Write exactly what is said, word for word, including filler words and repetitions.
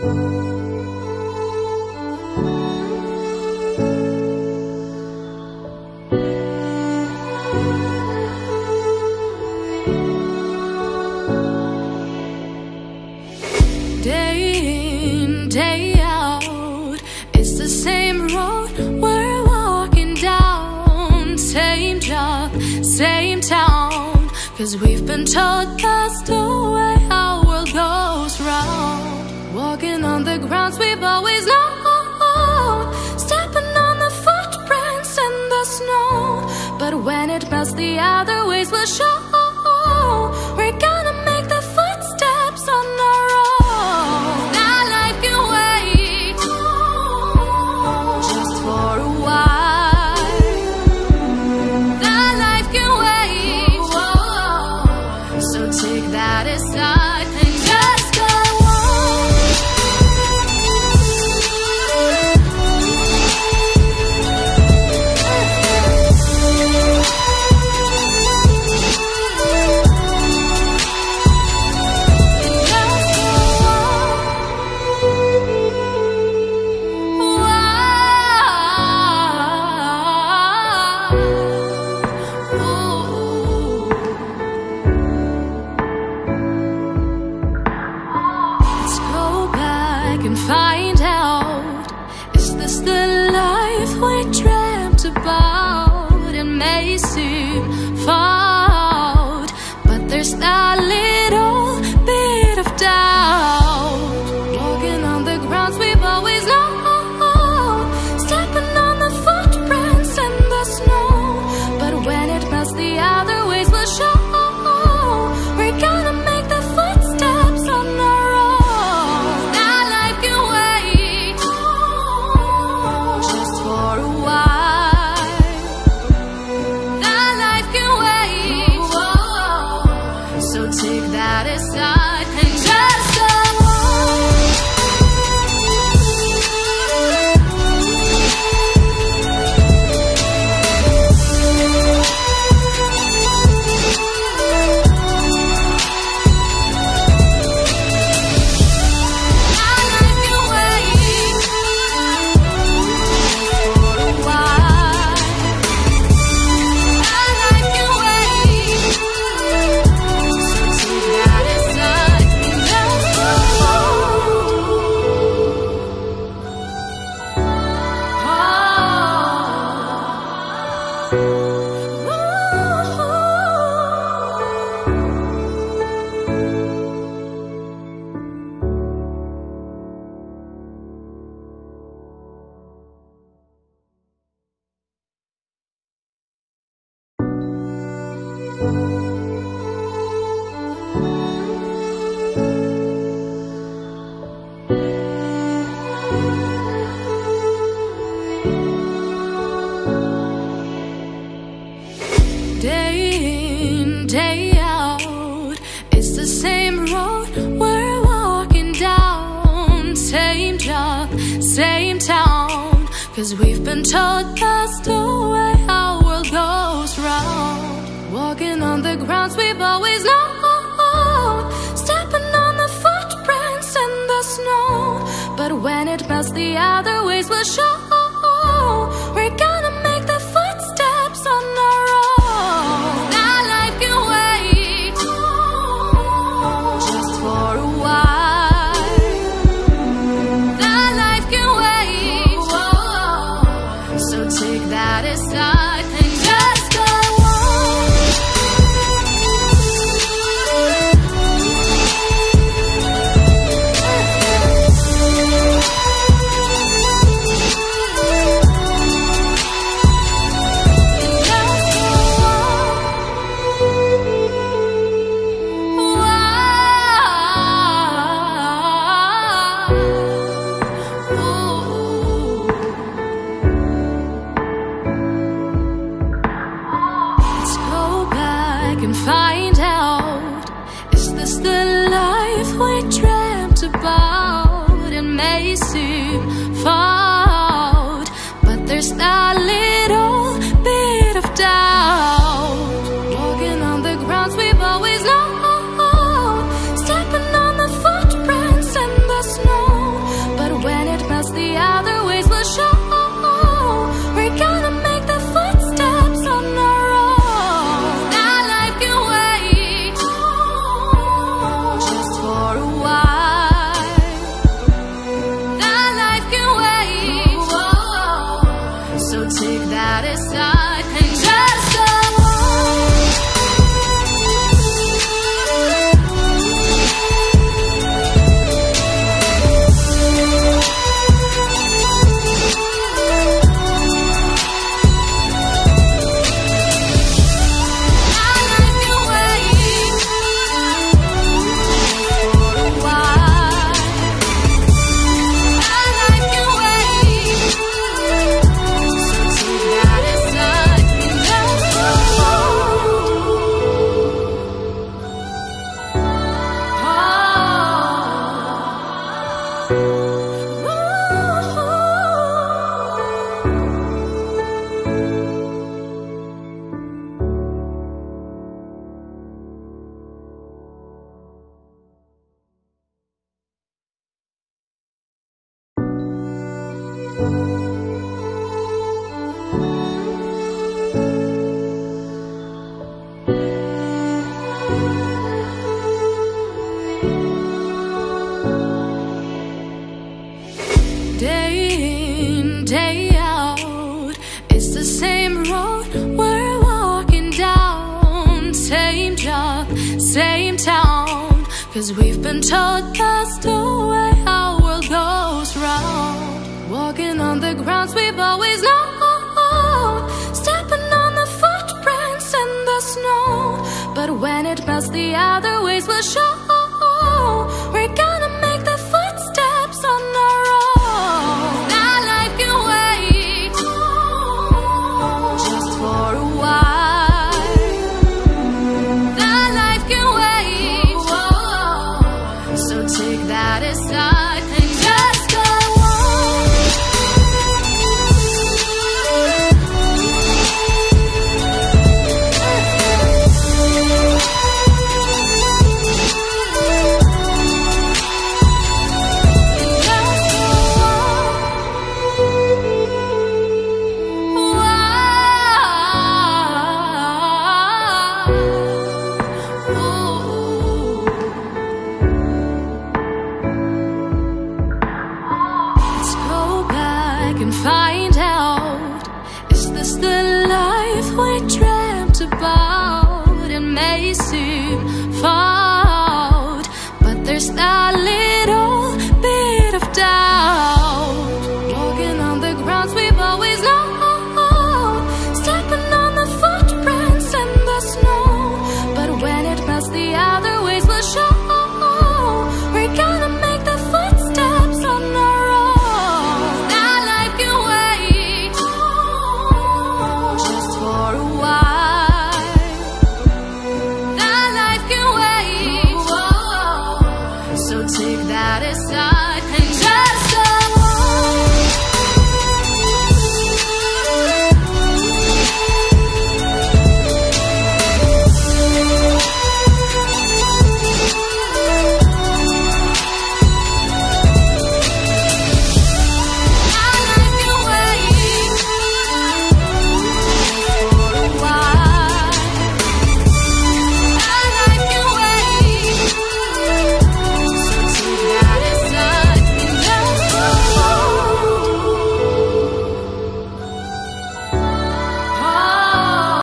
Same town, 'cause we've been told that's the way our world goes round. Walking on the grounds we've always known, stepping on the footprints in the snow. But when it melts, the other ways will show. We're gonna make the footsteps on our own. That life can wait, just for a while. Take that aside and just go on. And find out, is this the life we dreamt about? It may seem far, but there's that little bit of doubt. Walking on the grounds we've always known, stepping on the footprints in the snow. But when it melts, the other ways will show. We're gonna make the footsteps on our own. That life can wait, just for a while. That life can wait, so take that aside and just go on. Day in, day out, it's the same road we're walking down. Same job, same town, 'cause we've been told that's the way our world goes round. Walking on the grounds we've always known, stepping on the footprints in the snow. But when it melts, the other ways will show. We're gonna make the footsteps on our own. That life can wait, just for a while. That life can wait, so take that aside and just go on. And find out, is this the life we dreamt about? It may seem far, but there's that little bit of doubt. Walking on the grounds we've always known, stepping on the footprints in the snow. Day in, day out, it's the same road we're walking down. Same job, same town, 'cause we've been told that's the way our world goes round. Walking on the grounds we've always known, stepping on the footprints in the snow. But when it melts, the other ways will show. We're gonna make the footsteps on our own. That life can wait just for a while. That life can wait, so take that aside and just go on. And find out, is this the life we dreamt about? It may seem far, but there's that little bit of doubt. Walking on the grounds we've always known, stepping on the footprints in the snow. But when it melts, the other ways will show. We're gonna make the footsteps on our own. That life can wait just for a while. That life can wait, so take that aside and just